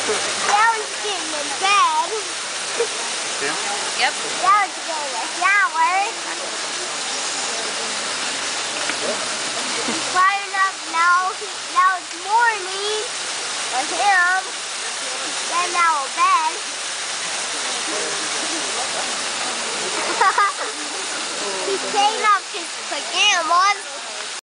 Now he's getting in bed. Yeah? Yep. Now he's getting a shower. He's firing up now. Now it's morning for him. Then now in bed. He's taking off his pajamas.